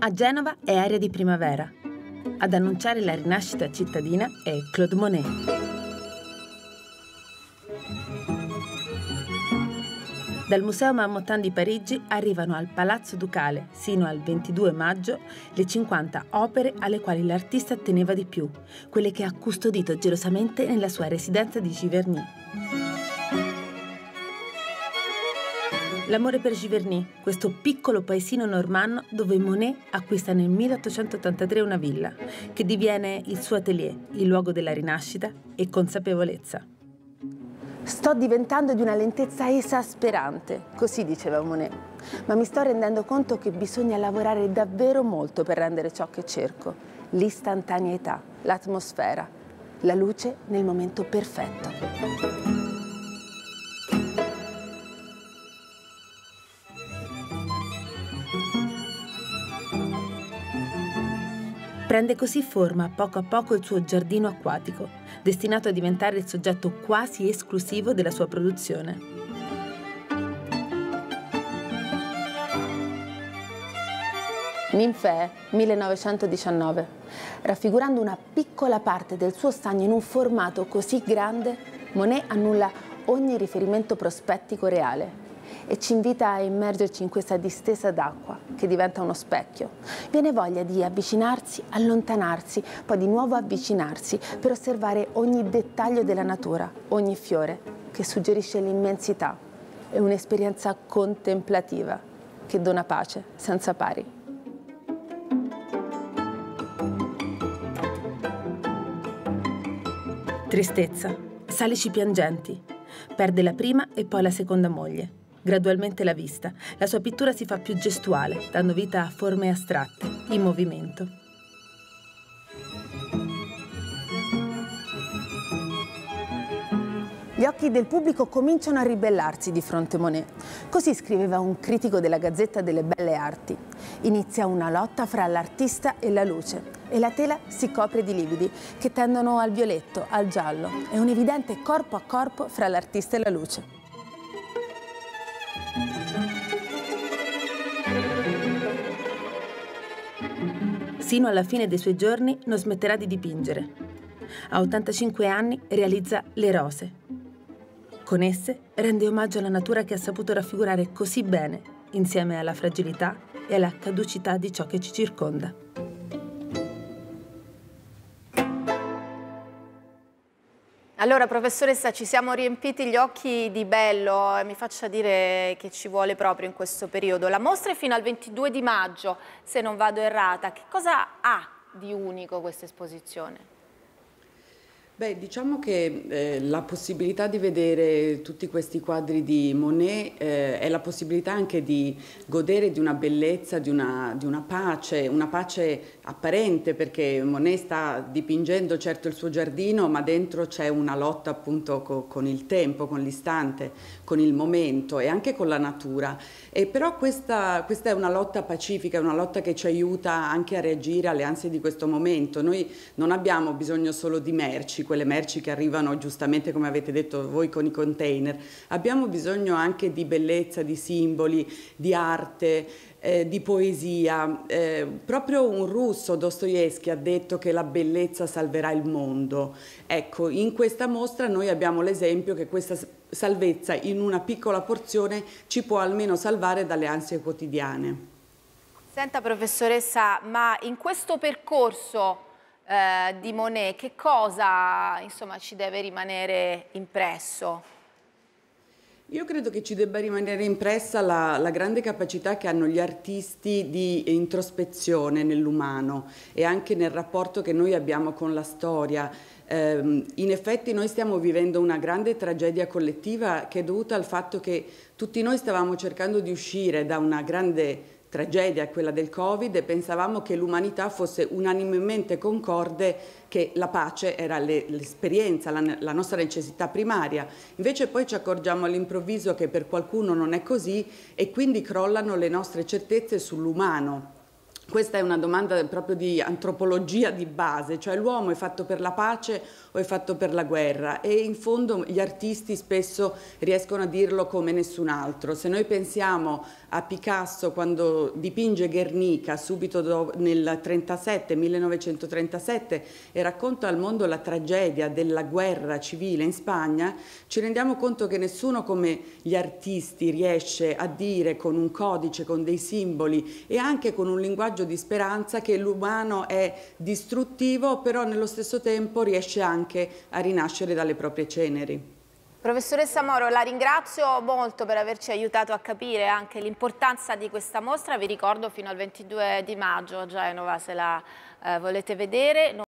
A Genova è aria di primavera. Ad annunciare la rinascita cittadina è Claude Monet. Dal Museo Marmottan di Parigi arrivano al Palazzo Ducale, sino al 22 maggio, le 50 opere alle quali l'artista teneva di più, quelle che ha custodito gelosamente nella sua residenza di Giverny. L'amore per Giverny, questo piccolo paesino normanno dove Monet acquista nel 1883 una villa, che diviene il suo atelier, il luogo della rinascita e consapevolezza. Sto diventando di una lentezza esasperante, così diceva Monet, ma mi sto rendendo conto che bisogna lavorare davvero molto per rendere ciò che cerco, l'istantaneità, l'atmosfera, la luce nel momento perfetto. Prende così forma poco a poco il suo giardino acquatico, destinato a diventare il soggetto quasi esclusivo della sua produzione. Ninfee, 1919. Raffigurando una piccola parte del suo stagno in un formato così grande, Monet annulla ogni riferimento prospettico reale e ci invita a immergerci in questa distesa d'acqua che diventa uno specchio. Viene voglia di avvicinarsi, allontanarsi, poi di nuovo avvicinarsi per osservare ogni dettaglio della natura, ogni fiore che suggerisce l'immensità. È un'esperienza contemplativa che dona pace senza pari. Tristezza, salici piangenti. Perde la prima e poi la seconda moglie. Gradualmente la vista, la sua pittura si fa più gestuale, dando vita a forme astratte, in movimento. Gli occhi del pubblico cominciano a ribellarsi di fronte a Monet. Così scriveva un critico della Gazzetta delle Belle Arti. Inizia una lotta fra l'artista e la luce e la tela si copre di lividi che tendono al violetto, al giallo. È un evidente corpo a corpo fra l'artista e la luce. Sino alla fine dei suoi giorni non smetterà di dipingere. A 85 anni realizza Le Rose. Con esse rende omaggio alla natura che ha saputo raffigurare così bene, insieme alla fragilità e alla caducità di ciò che ci circonda. Allora, professoressa, ci siamo riempiti gli occhi di bello, mi faccia dire che ci vuole proprio in questo periodo. La mostra è fino al 22 di maggio, se non vado errata. Che cosa ha di unico questa esposizione? Beh, diciamo che la possibilità di vedere tutti questi quadri di Monet è la possibilità anche di godere di una bellezza, di una pace apparente, perché Monet sta dipingendo certo il suo giardino, ma dentro c'è una lotta appunto con il tempo, con l'istante, con il momento e anche con la natura. Però questa è una lotta pacifica, è una lotta che ci aiuta anche a reagire alle ansie di questo momento. Noi non abbiamo bisogno solo di merci, quelle merci che arrivano giustamente, come avete detto voi, con i container. Abbiamo bisogno anche di bellezza, di simboli, di arte, di poesia. Proprio un russo, Dostoevskij, ha detto che la bellezza salverà il mondo. Ecco, in questa mostra noi abbiamo l'esempio che questa salvezza in una piccola porzione ci può almeno salvare dalle ansie quotidiane. Senta, professoressa, ma in questo percorso di Monet che cosa, insomma, ci deve rimanere impresso? Io credo che ci debba rimanere impressa la grande capacità che hanno gli artisti di introspezione nell'umano e anche nel rapporto che noi abbiamo con la storia. In effetti noi stiamo vivendo una grande tragedia collettiva che è dovuta al fatto che tutti noi stavamo cercando di uscire da una grande tragedia, quella del Covid, e pensavamo che l'umanità fosse unanimemente concorde che la pace era l'esperienza, la nostra necessità primaria. Invece poi ci accorgiamo all'improvviso che per qualcuno non è così e quindi crollano le nostre certezze sull'umano. Questa è una domanda proprio di antropologia di base, cioè l'uomo è fatto per la pace o è fatto per la guerra, e in fondo gli artisti spesso riescono a dirlo come nessun altro. Se noi pensiamo a Picasso quando dipinge Guernica subito nel 1937 e racconta al mondo la tragedia della guerra civile in Spagna, ci rendiamo conto che nessuno come gli artisti riesce a dire con un codice, con dei simboli e anche con un linguaggio di speranza che l'umano è distruttivo, però nello stesso tempo riesce anche a rinascere dalle proprie ceneri. Professoressa Moro, la ringrazio molto per averci aiutato a capire anche l'importanza di questa mostra. Vi ricordo fino al 22 di maggio a Genova, se la volete vedere.